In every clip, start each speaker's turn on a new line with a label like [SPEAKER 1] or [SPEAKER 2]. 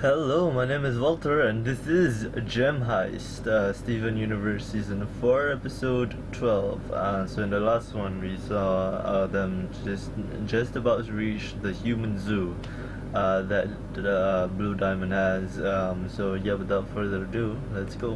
[SPEAKER 1] Hello, my name is Walter, and this is Gem Heist, Steven Universe Season 4, Episode 12. So in the last one, we saw them just about to reach the human zoo that Blue Diamond has. So yeah, without further ado, let's go.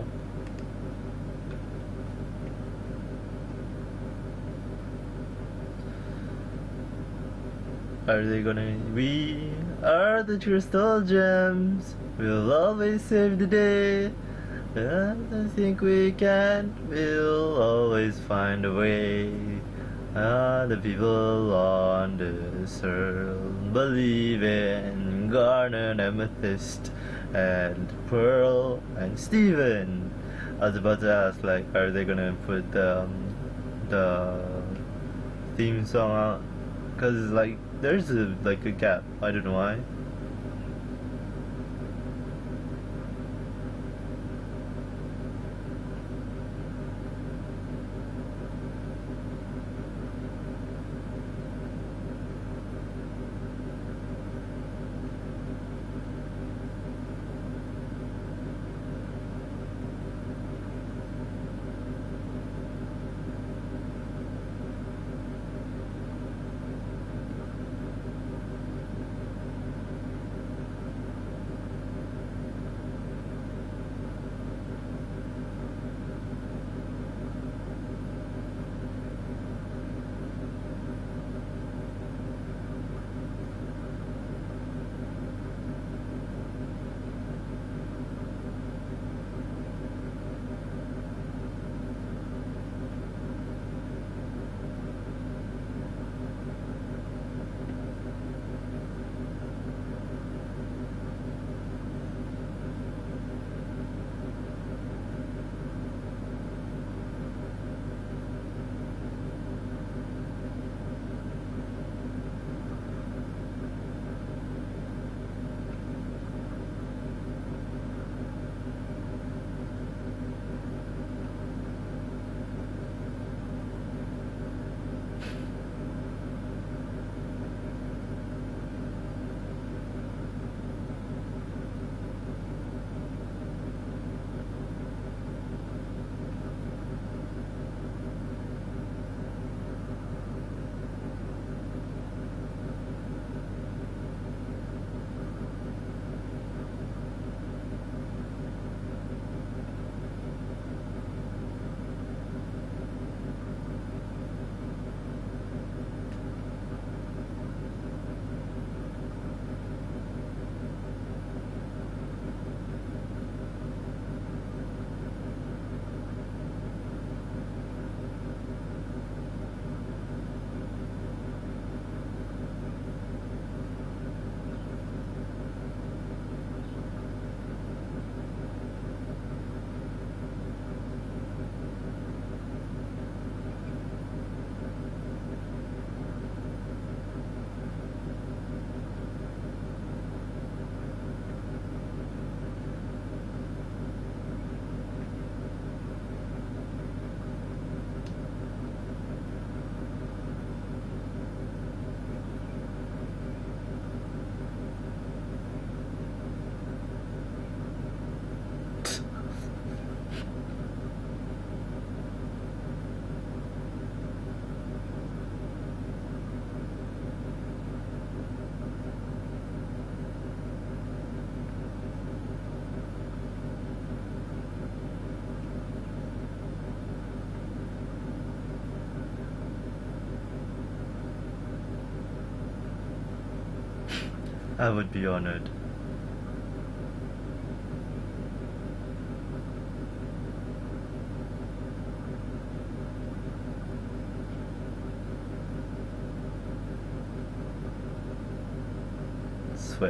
[SPEAKER 1] Are they gonna? We are the crystal gems. We'll always save the day. I think we can. We'll always find a way. The people on this earth believe in Garnet, Amethyst, and Pearl, and Steven. I was about to ask, like, are they gonna put the theme song out? Cause like there's a gap. I don't know why. I would be honored. Sweat.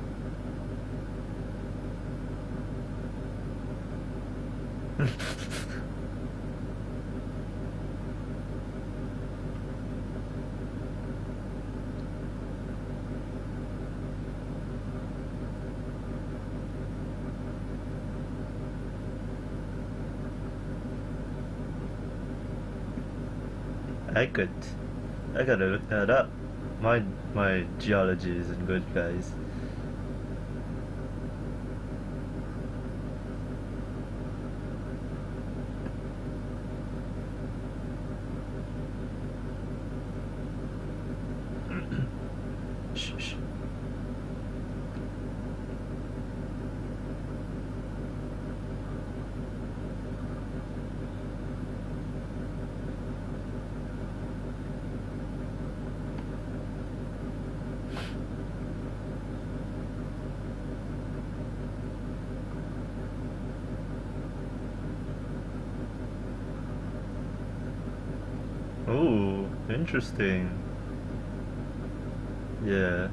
[SPEAKER 1] I could. I gotta look that up. My geology isn't good, guys. Interesting. Yeah.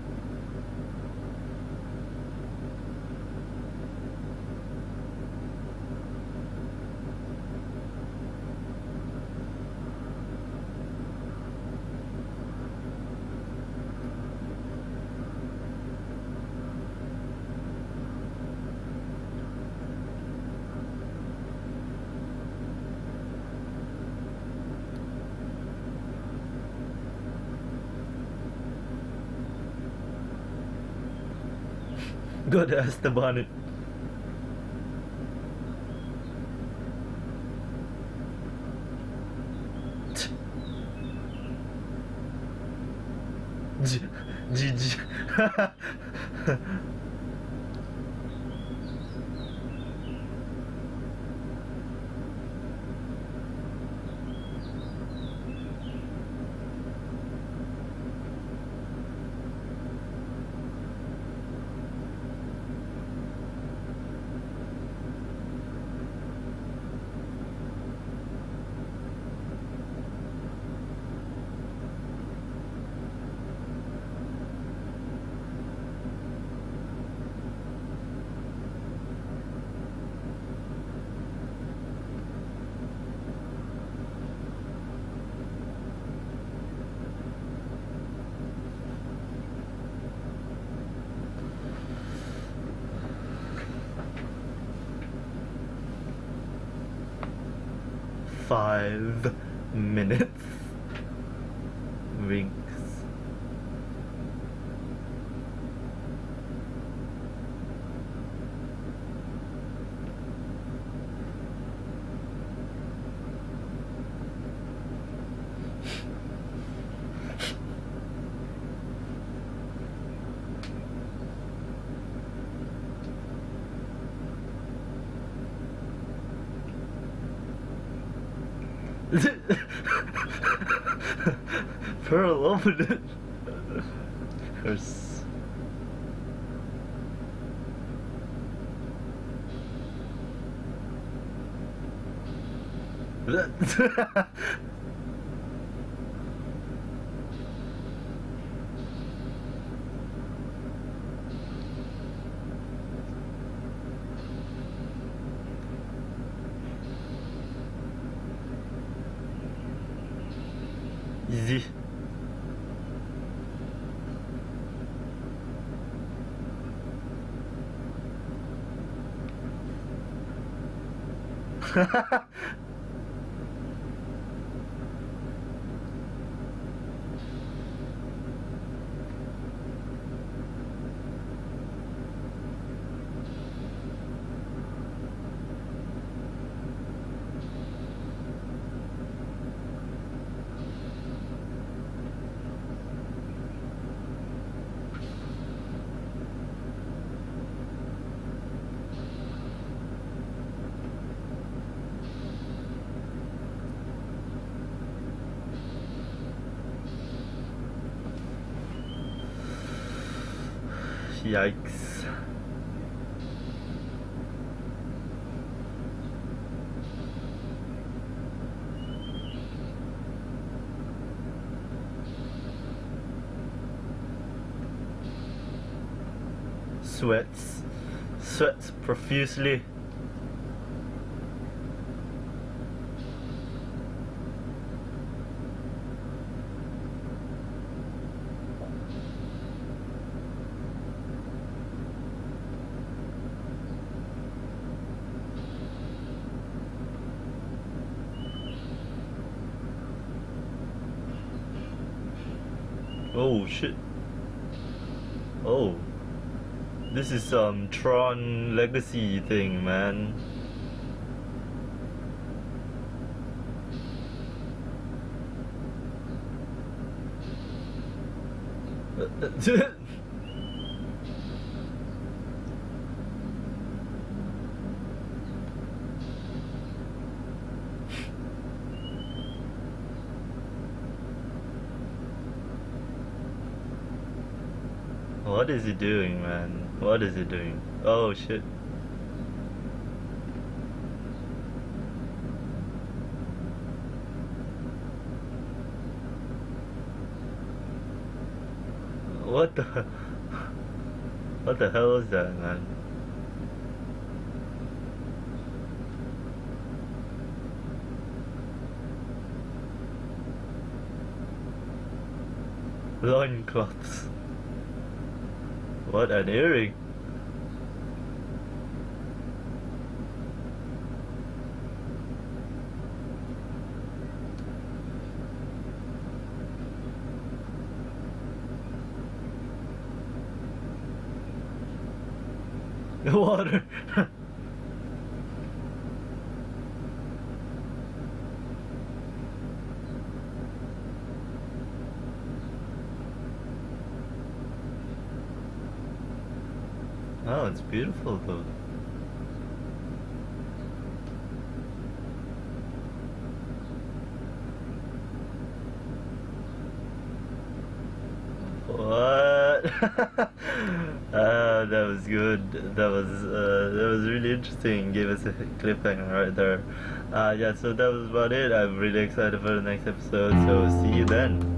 [SPEAKER 1] Go to ask the bonnet. GG. Five minutes. Winks. Pearl, open it. Curse. Easy. Yikes. Sweats profusely. Oh shit. Oh. This is some Tron Legacy thing, man. What is he doing, man? What is he doing? Oh shit. What the what the hell is that, man? Loincloths. What an earring. Water. Oh, it's beautiful though. What? That was good. That was really interesting. Gave us a cliffhanger right there. Yeah, so that was about it. I'm really excited for the next episode. So see you then.